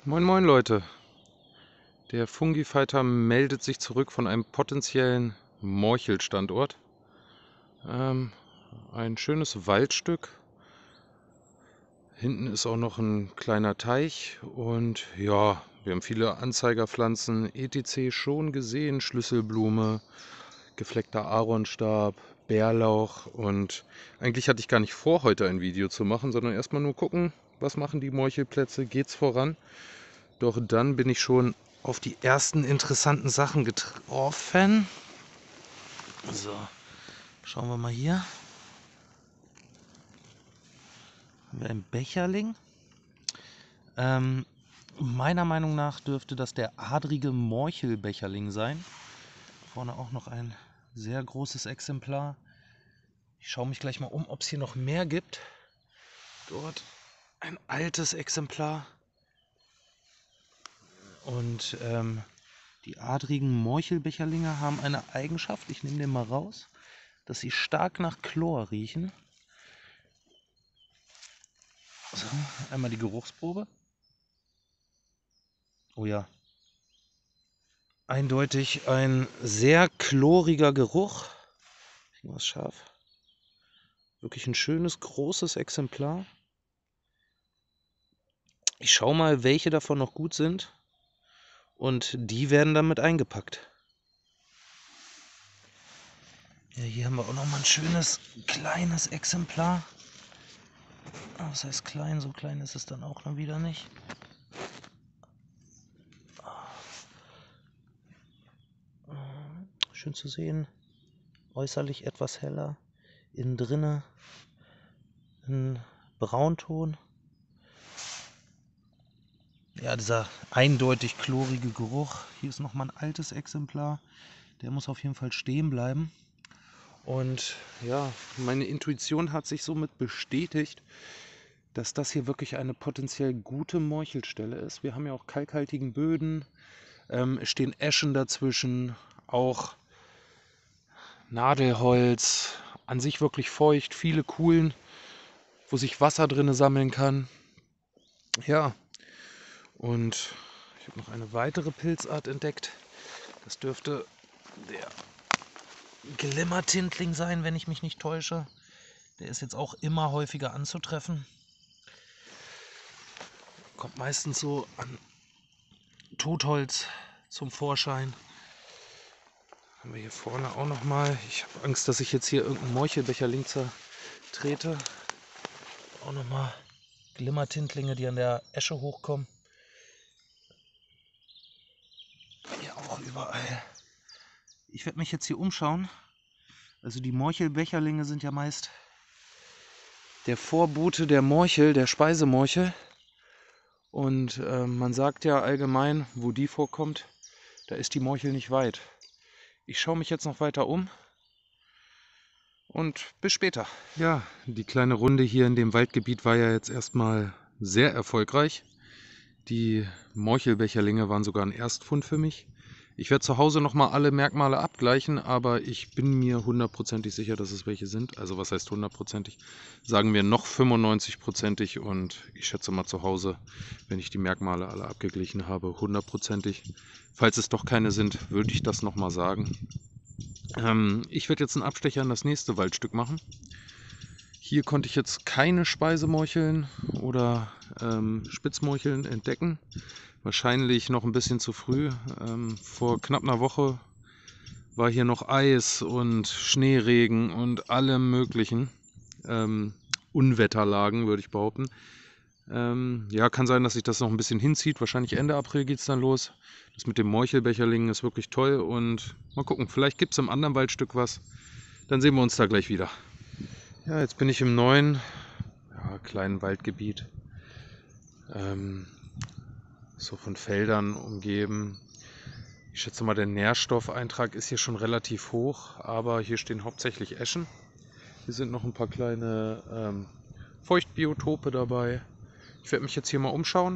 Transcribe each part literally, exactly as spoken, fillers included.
Moin moin Leute, der Fungifighter meldet sich zurück von einem potenziellen Morchelstandort. Ähm, ein schönes Waldstück. Hinten ist auch noch ein kleiner Teich und ja, wir haben viele Anzeigerpflanzen et cetera schon gesehen. Schlüsselblume, gefleckter Aaronstab, Bärlauch und eigentlich hatte ich gar nicht vor, heute ein Video zu machen, sondern erstmal nur gucken, was machen die Morchelplätze, geht's voran. Doch dann bin ich schon auf die ersten interessanten Sachen getroffen. So, schauen wir mal hier. Haben wir einen Becherling. Ähm, meiner Meinung nach dürfte das der adrige Morchelbecherling sein. Vorne auch noch ein sehr großes Exemplar. Ich schaue mich gleich mal um, ob es hier noch mehr gibt. Dort ein altes Exemplar. Und ähm, die adrigen Morchelbecherlinge haben eine Eigenschaft, ich nehme den mal raus, dass sie stark nach Chlor riechen. So, einmal die Geruchsprobe. Oh ja. Eindeutig ein sehr chloriger Geruch. Irgendwas scharf. Wirklich ein schönes, großes Exemplar. Ich schaue mal, welche davon noch gut sind. Und die werden damit eingepackt. Ja, hier haben wir auch noch mal ein schönes, kleines Exemplar. Was heißt klein? So klein ist es dann auch noch wieder nicht. Schön zu sehen. Äußerlich etwas heller. Innen drinne ein Braunton. Ja, dieser eindeutig chlorige Geruch. Hier ist noch mal ein altes Exemplar. Der muss auf jeden Fall stehen bleiben. Und ja, meine Intuition hat sich somit bestätigt, dass das hier wirklich eine potenziell gute Morchelstelle ist. Wir haben ja auch kalkhaltigen Böden, ähm, es stehen Eschen dazwischen, auch Nadelholz, an sich wirklich feucht, viele Kuhlen, wo sich Wasser drin sammeln kann. Ja, und ich habe noch eine weitere Pilzart entdeckt. Das dürfte der Glimmertintling sein, wenn ich mich nicht täusche. Der ist jetzt auch immer häufiger anzutreffen. Kommt meistens so an Totholz zum Vorschein. Haben wir hier vorne auch noch mal. Ich habe Angst, dass ich jetzt hier irgendeinen Morchelbecherling zertrete. Auch noch mal Glimmertintlinge, die an der Esche hochkommen. Hier auch überall. Ich werde mich jetzt hier umschauen. Also die Morchelbecherlinge sind ja meist der Vorbote der Morchel, der Speisemorchel. Und äh, man sagt ja allgemein, wo die vorkommt, da ist die Morchel nicht weit. Ich schaue mich jetzt noch weiter um und bis später. Ja, die kleine Runde hier in dem Waldgebiet war ja jetzt erstmal sehr erfolgreich. Die Morchelbecherlinge waren sogar ein Erstfund für mich. Ich werde zu Hause nochmal alle Merkmale abgleichen, aber ich bin mir hundertprozentig sicher, dass es welche sind. Also was heißt hundertprozentig? Sagen wir noch fünfundneunzig-prozentig und ich schätze mal zu Hause, wenn ich die Merkmale alle abgeglichen habe, hundertprozentig. Falls es doch keine sind, würde ich das nochmal sagen. Ähm, ich werde jetzt einen Abstecher in das nächste Waldstück machen. Hier konnte ich jetzt keine Speisemorcheln oder ähm, Spitzmorcheln entdecken. Wahrscheinlich noch ein bisschen zu früh. Ähm, vor knapp einer Woche war hier noch Eis und Schneeregen und alle möglichen ähm, Unwetterlagen, würde ich behaupten. Ähm, ja, kann sein, dass sich das noch ein bisschen hinzieht. Wahrscheinlich Ende April geht es dann los. Das mit dem Morchelbecherling ist wirklich toll. Und mal gucken, vielleicht gibt es im anderen Waldstück was. Dann sehen wir uns da gleich wieder. Ja, jetzt bin ich im neuen, ja, kleinen Waldgebiet. Ähm, so von Feldern umgeben. Ich schätze mal, der Nährstoffeintrag ist hier schon relativ hoch, aber hier stehen hauptsächlich Eschen. Hier sind noch ein paar kleine ähm, Feuchtbiotope dabei. Ich werde mich jetzt hier mal umschauen.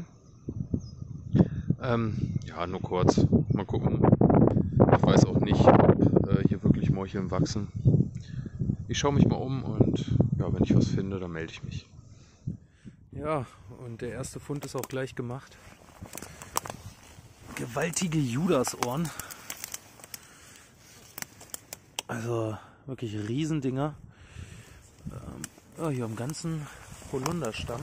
Ähm, ja, nur kurz. Mal gucken. Ich weiß auch nicht, ob äh, hier wirklich Morcheln wachsen. Ich schaue mich mal um und ja, wenn ich was finde, dann melde ich mich. Ja, und der erste Fund ist auch gleich gemacht. gewaltige Judasohren. Also wirklich Riesendinger. Ähm, ja, hier am ganzen Holunderstamm.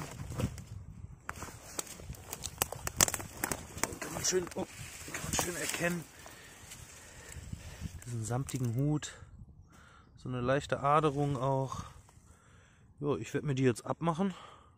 Kann man schön, oh, kann man schön erkennen. Diesen samtigen Hut. So eine leichte Aderung auch. Jo, ich werde mir die jetzt abmachen.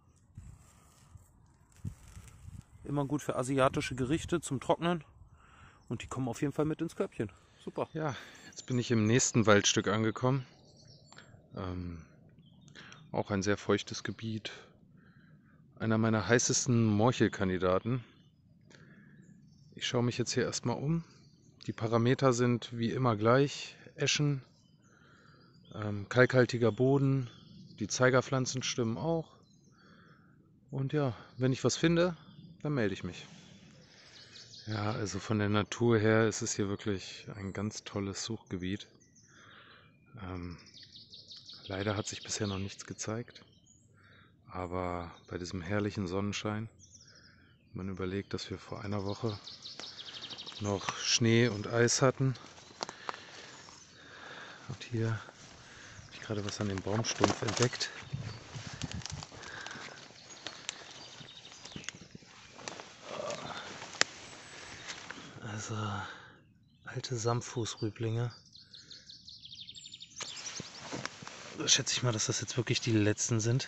Immer gut für asiatische Gerichte zum Trocknen. Und die kommen auf jeden Fall mit ins Körbchen. Super. Ja, jetzt bin ich im nächsten Waldstück angekommen. Ähm, auch ein sehr feuchtes Gebiet. Einer meiner heißesten Morchelkandidaten. Ich schaue mich jetzt hier erstmal um. Die Parameter sind wie immer gleich. Eschen, ähm, kalkhaltiger Boden, die Zeigerpflanzen stimmen auch. Und ja, wenn ich was finde, dann melde ich mich. Ja, also von der Natur her ist es hier wirklich ein ganz tolles Suchgebiet. Ähm, leider hat sich bisher noch nichts gezeigt. Aber bei diesem herrlichen Sonnenschein, man überlegt, dass wir vor einer Woche noch Schnee und Eis hatten. Und hier habe ich gerade was an dem Baumstumpf entdeckt. Also alte Samtfußrüblinge. Da schätze ich mal, dass das jetzt wirklich die letzten sind.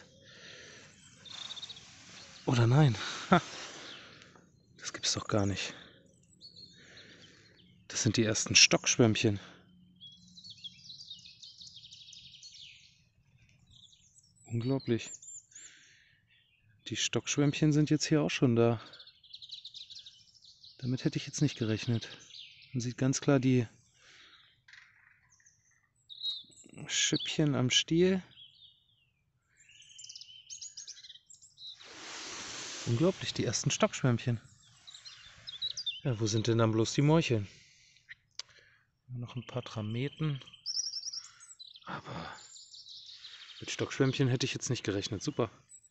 Oder nein? Ha, das gibt's doch gar nicht. Das sind die ersten Stockschwämmchen. Unglaublich. Die Stockschwämmchen sind jetzt hier auch schon da. Damit hätte ich jetzt nicht gerechnet. Man sieht ganz klar die Schüppchen am Stiel. Unglaublich, die ersten Stockschwämmchen. Ja, wo sind denn dann bloß die Morcheln? Noch ein paar Trameten. Aber mit Stockschwämmchen hätte ich jetzt nicht gerechnet. Super.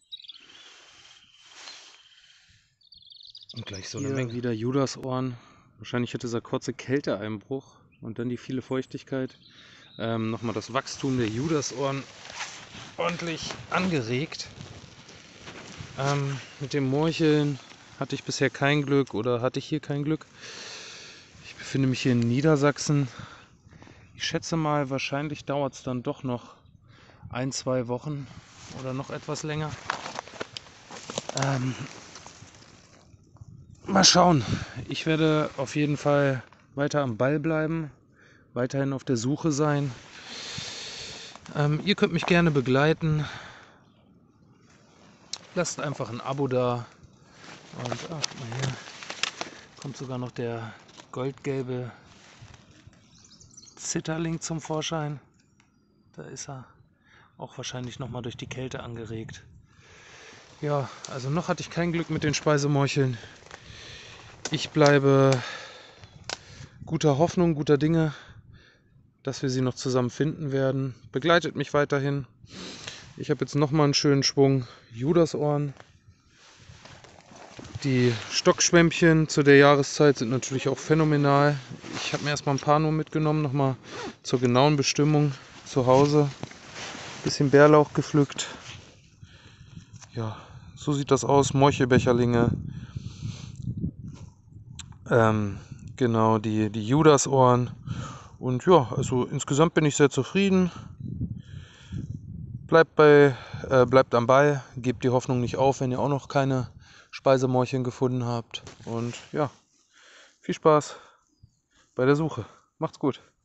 Und gleich so eine Menge. Wieder Judasohren. Wahrscheinlich hat dieser kurze Kälteeinbruch und dann die viele Feuchtigkeit ähm, nochmal das Wachstum der Judasohren ordentlich angeregt. Ähm, mit dem Morcheln hatte ich bisher kein Glück oder hatte ich hier kein Glück. Ich befinde mich hier in Niedersachsen. Ich schätze mal, wahrscheinlich dauert es dann doch noch ein, zwei Wochen oder noch etwas länger. Ähm, mal schauen. Ich werde auf jeden Fall weiter am Ball bleiben, weiterhin auf der Suche sein. Ähm, ihr könnt mich gerne begleiten. Lasst einfach ein Abo da. Und ach, guck mal, hier kommt sogar noch der goldgelbe Zitterling zum Vorschein. Da ist er. Auch wahrscheinlich nochmal durch die Kälte angeregt. Ja, also noch hatte ich kein Glück mit den Speisemorcheln. Ich bleibe guter Hoffnung, guter Dinge, dass wir sie noch zusammen finden werden. Begleitet mich weiterhin. Ich habe jetzt nochmal einen schönen Schwung Judasohren. Die Stockschwämmchen zu der Jahreszeit sind natürlich auch phänomenal. Ich habe mir erstmal ein paar nur mitgenommen, nochmal zur genauen Bestimmung zu Hause. Bisschen Bärlauch gepflückt. Ja, so sieht das aus. Morchelbecherlinge. Ähm, genau, die, die Judasohren. Und ja, also insgesamt bin ich sehr zufrieden. Bleibt, bei, äh, bleibt am Ball, gebt die Hoffnung nicht auf, wenn ihr auch noch keine Speisemorcheln gefunden habt. Und ja, viel Spaß bei der Suche. Macht's gut.